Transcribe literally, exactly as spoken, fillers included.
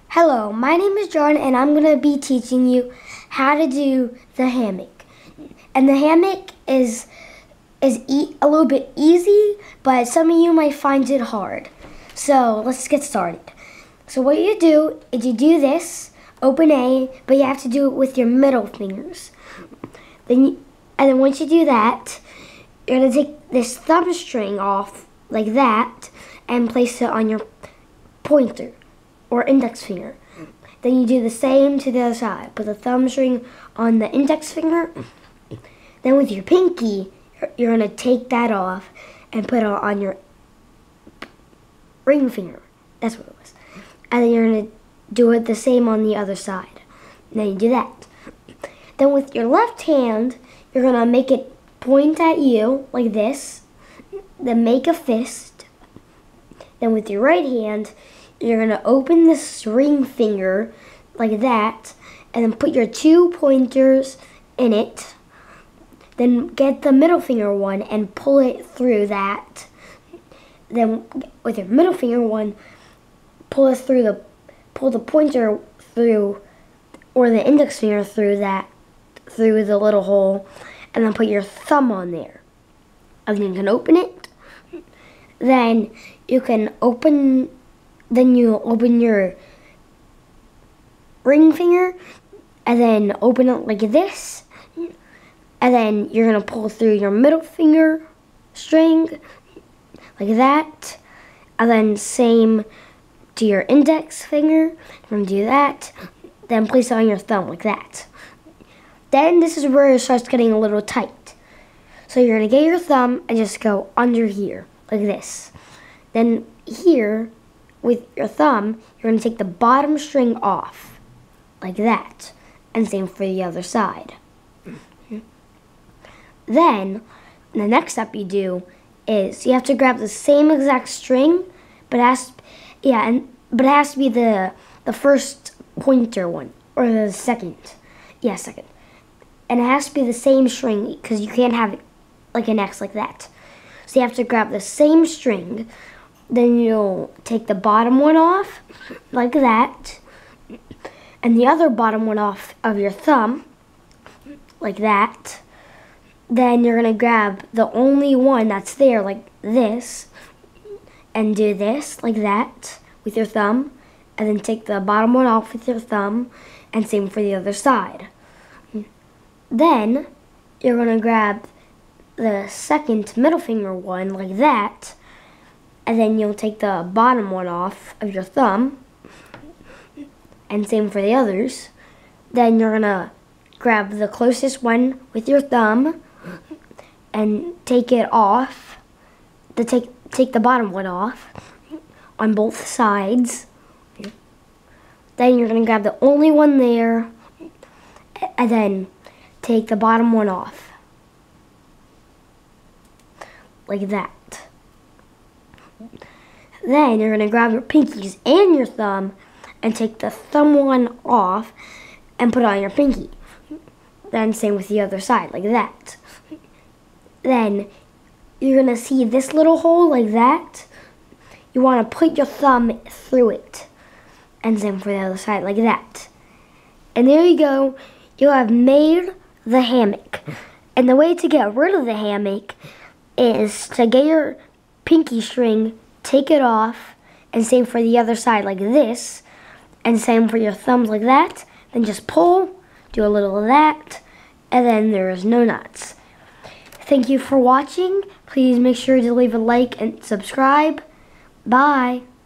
Hello, my name is John and I'm going to be teaching you how to do the hammock. And the hammock is is e a little bit easy, but some of you might find it hard. So let's get started. So what you do is you do this, open A, but you have to do it with your middle fingers. Then you, and then once you do that, you're going to take this thumb string off like that and place it on your pointer or index finger. Then you do the same to the other side. Put the thumb string on the index finger. Then with your pinky, you're going to take that off and put it on your ring finger. That's what it was. And then you're going to do it the same on the other side. And then you do that. Then with your left hand, you're going to make it point at you like this. Then make a fist. Then with your right hand, you're going to open this ring finger like that, and then put your two pointers in it. Then get the middle finger one and pull it through that. Then with your middle finger one, pull it through the, pull the pointer through, or the index finger through that, through the little hole, and then put your thumb on there. And then you can open it. Then you can open. Then you open your ring finger and then open it like this. And then you're going to pull through your middle finger string like that. And then same to your index finger. You're going to do that. Then place it on your thumb like that. Then this is where it starts getting a little tight. So you're going to get your thumb and just go under here like this. Then here, with your thumb, you're going to take the bottom string off, like that, and same for the other side. Then, the next step you do is you have to grab the same exact string, but it has, yeah, and but it has to be the the first pointer one, or the second, yeah, second, and it has to be the same string because you can't have it like an X like that. So you have to grab the same string. Then you'll take the bottom one off, like that, and the other bottom one off of your thumb, like that. Then you're going to grab the only one that's there, like this, and do this, like that, with your thumb, and then take the bottom one off with your thumb, and same for the other side. Then you're going to grab the second middle finger one, like that, and then you'll take the bottom one off of your thumb, and same for the others. Then you're gonna grab the closest one with your thumb and take it off. To take take the bottom one off on both sides. Then you're gonna grab the only one there, and then take the bottom one off, like that. Then you're going to grab your pinkies and your thumb and take the thumb one off and put it on your pinky. Then same with the other side, like that. Then you're going to see this little hole like that. You want to put your thumb through it. And same for the other side, like that. And there you go. You have made the hammock. And the way to get rid of the hammock is to get your pinky string, take it off, and same for the other side like this, and same for your thumbs like that. Then just pull, do a little of that, and then there is no knots. Thank you for watching. Please make sure to leave a like and subscribe. Bye.